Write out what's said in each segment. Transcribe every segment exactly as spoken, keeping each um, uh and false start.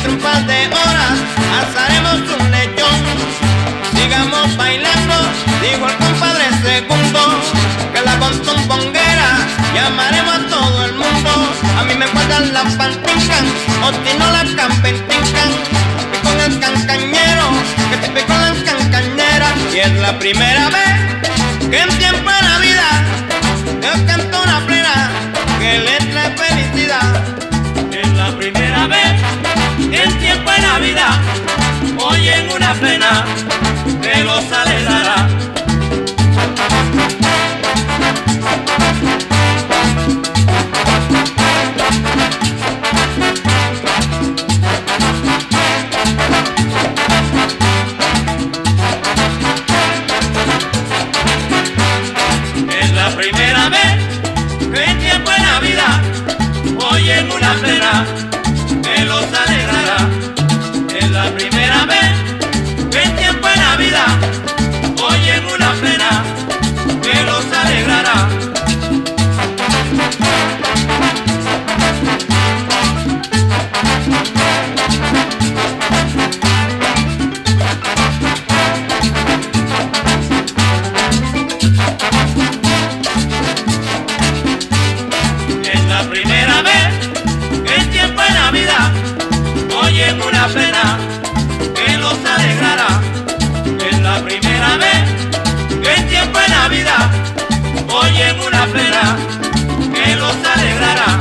entre un par de horas asaremos un lechón. Sigamos bailando, dijo el compadre segundo, que la contumponguera llamaremos a todo el mundo. A mí me guardan la pantincan, o si no la campentincan, y con el cancañero, que te picó la cancañera. Y es la primera vez que en tiempo de Navidad yo canto una plena que le trae felicidad. Es la primera vez en tiempo de Navidad oyen una plena que los alegrará. Es la primera vez que en tiempo de Navidad oyen una plena que los alegrará. Es la primera vez que en tiempo de Navidad oyen una plena que los alegrará. Es la primera vez que en tiempo de Navidad oyen una plena que los alegrará. Es la primera vez que en tiempo de Navidad oyen una plena que los alegrará.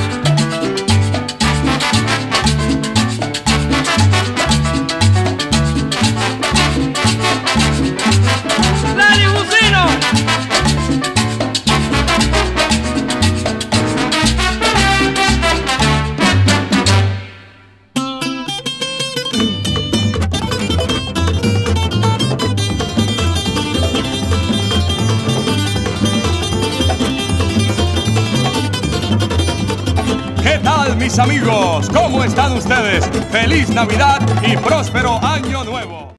¡Dale, Bucino! ¿Qué tal, mis amigos? ¿Cómo están ustedes? ¡Feliz Navidad y próspero Año Nuevo!